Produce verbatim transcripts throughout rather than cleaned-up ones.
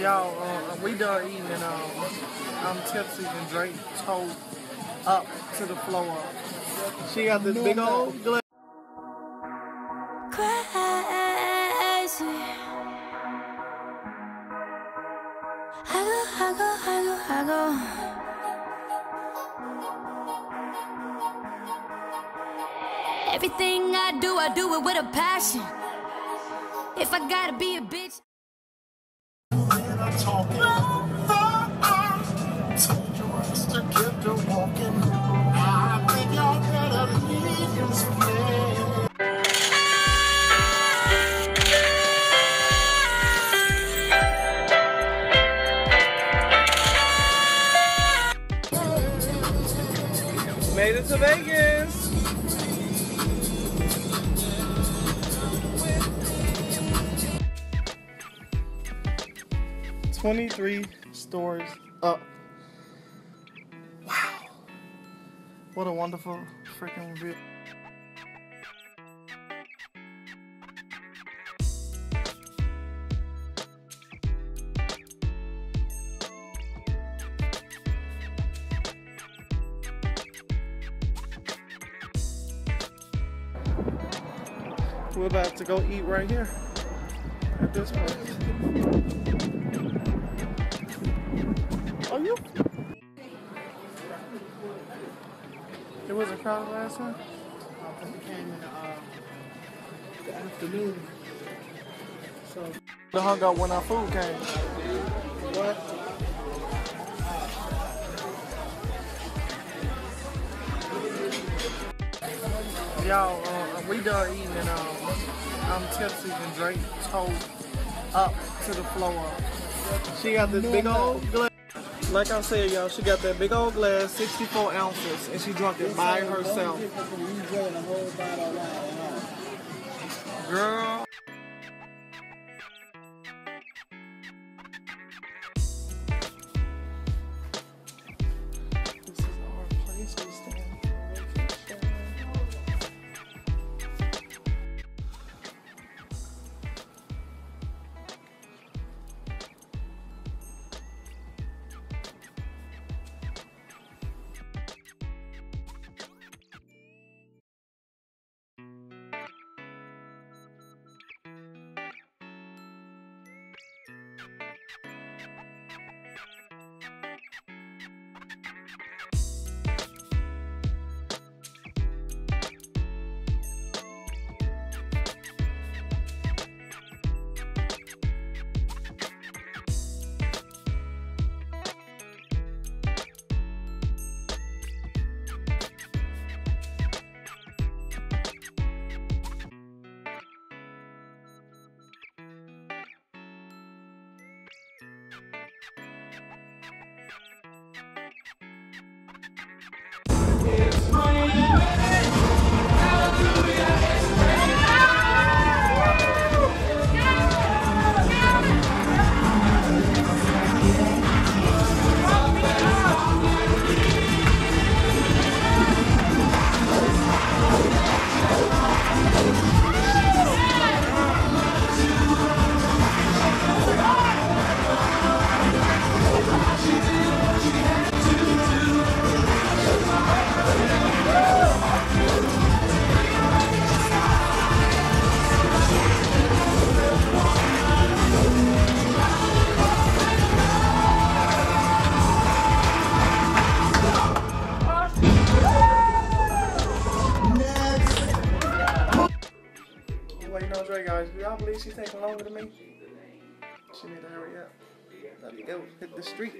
Y'all, uh, we done eating and um, I'm tipsy and Drake told up to the floor. She got this big old glass. Crazy. I go, I go, I go, I go. Everything I do, I do it with a passion. If I gotta be a bitch. Talking told your ass to get to walking. I think y'all better leave this place. Made it to Vegas. twenty-three stores up. Wow. What a wonderful freaking view. We're about to go eat right here at this place. Oh, you? It wasn't crowded last time? Because it came in the, uh, the afternoon. So, The hung up when our food came. what? Y'all, uh, we done eating and um, I'm tipsy and Drake told up to the floor. She got this big old glass. Like I said, y'all, she got that big old glass, sixty-four ounces, and she drunk it by herself. Girl. This is our place we stand for vacation. Guys, do y'all believe she's taking longer than me? She need to hurry up. Let me go hit the street.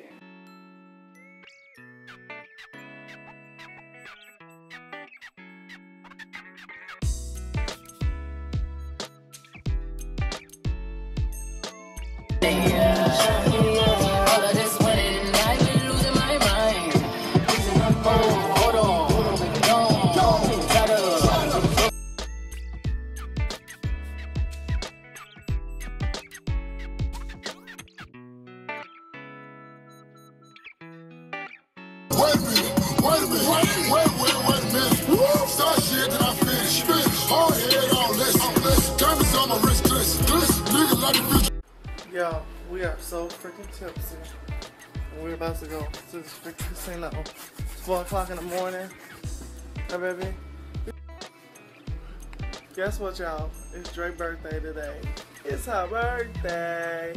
Wait a minute, wait a minute, wait, wait, wait, wait a minute. Start shit that I finish. Finish. Hard head on this, on this. Diamonds on my wrist, glisten, glisten. Nigga like a bitch. Yo, we are so freaking tipsy. We're about to go to this freaking casino. It's four o'clock in the morning. Hey, baby. Guess what, y'all? It's Dre's birthday today. It's her birthday.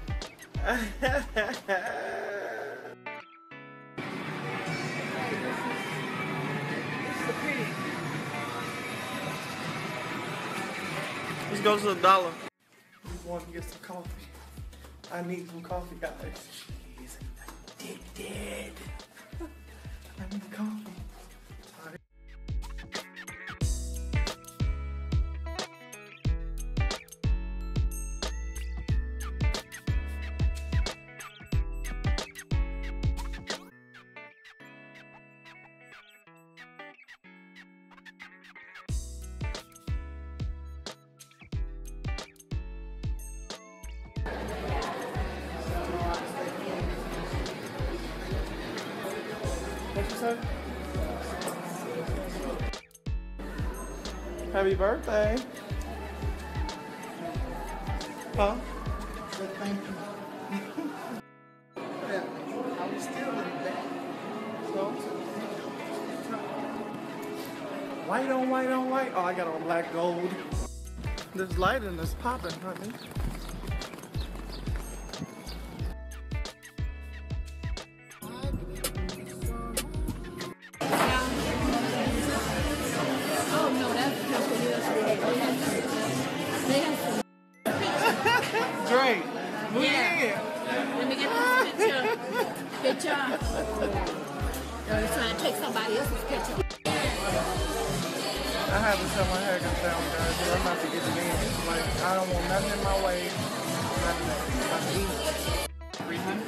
Let's go to the dollar. We want to get some coffee. I need some coffee, guys. She's addicted. I need coffee. Sorry. What you say? Happy birthday. Huh? So thank you. Yeah, I was still in that. So? White on white on white. Oh, I got on black gold. This lighting is popping, honey. Dre, move Yeah. in. Let me get this picture. Picture. No, you're trying to take somebody else's picture. I have to tell my hair got down, guys, but I'm about to get it in. Like, I don't want nothing in my way. Nothing. I eat. three hundred?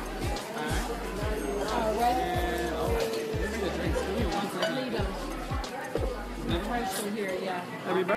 All right. And, oh, let me get drinks. Give me one second. Leave them. Never mind. From here, yeah. Happy birthday.